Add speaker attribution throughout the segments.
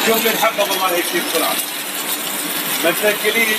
Speaker 1: شوف الحبة والله هيك بسرعة. ما تسجلين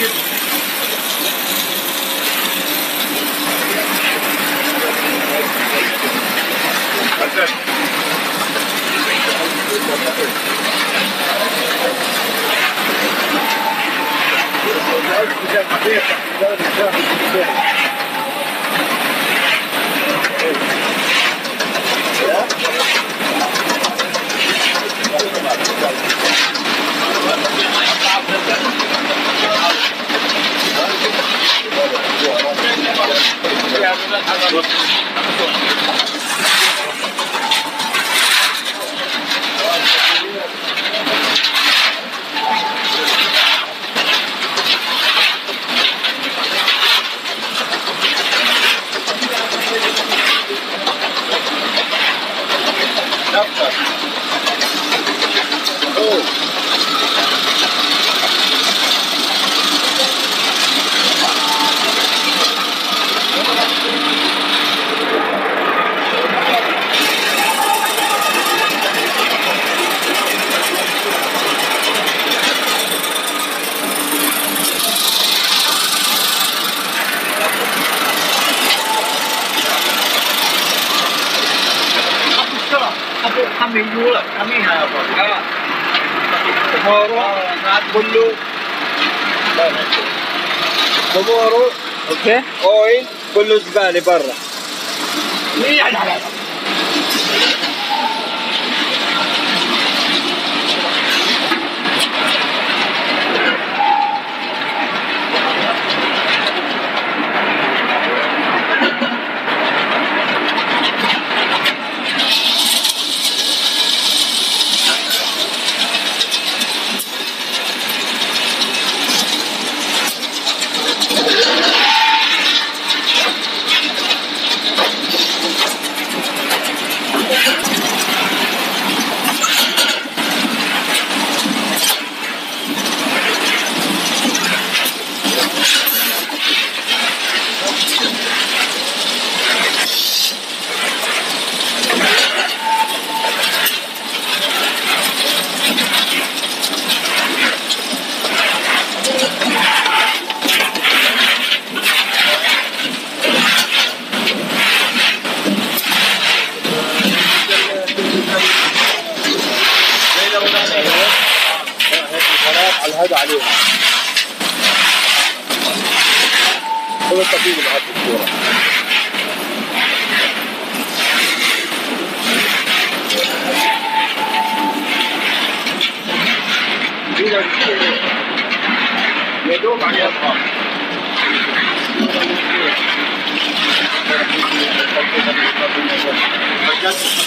Speaker 2: ทำไม่รู้หรอกทำไม่หาหมดก็tomorrow كله tomorrow اوكي اويل كله زباله برا ليه لا هذا عليها هو الطبيب اللي عاد الصورة يا دوب عليها الطاقة